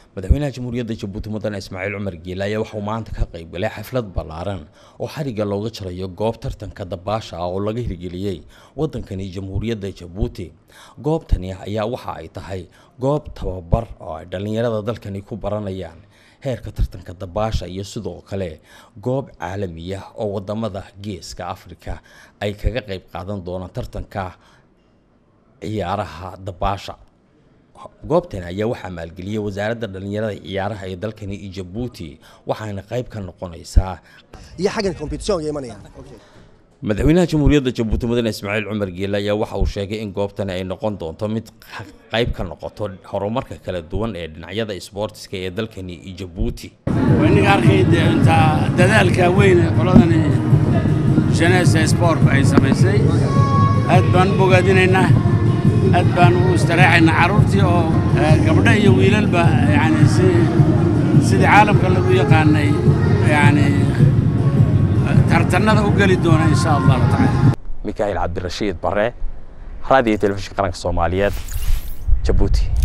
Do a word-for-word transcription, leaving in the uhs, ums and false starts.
madaxweynaha jamhuuriyadda Jabuuti Mudane Ismaaciil Cumar Geele ayaa waxa uu maanta ka qayb galay xaflad ballaaran oo xariga looga jarayo goob tartanka dabaasha ah oo laga hirgeliyay wadankani jamhuuriyadda Jabuuti. Goobtani ayaa waxa ay tahay goob tababar oo ay dhalinyarada dalkani ku baranayaan heerka tartanka dabaasha iyo sidoo kale goob caalami ah oo wadamada Geeska Afrika ay kaga qayb qaadan doonaan tartanka ciyaaraha dabaasha. goobtan ayaa waxa maalgeliyay wasaaradda dhalinyarada ciyaaraha ee dalkani Jabuuti waxaana qayb ka noqonaysaa iyo xagan competition yeemanaya. madaxweynaha jamhuuriyadda Jabuuti Mudane Ismaaciil Cumar Geele ayaa waxa uu sheegay in goobtan ay noqon doonto mid qayb ka noqoto horumarka kala duwan ee dhinacyada sportska ee dalkani Jabuuti. wayna arkayda inta dadaalka weyn qoladani Jeunesse Sport ay samaysay aad baan bogaadinaynaa aad baan u istiraacayna carruurtii oo gabdhaha iyo wiilalba yani si sida caalamka lagu yaqaanay yani tartanada u gali doona insha Allah ta'ala. Mikael Abdirashiid Barre, Radio Telefishinka Qaranka Soomaaliyeed, Jabuuti.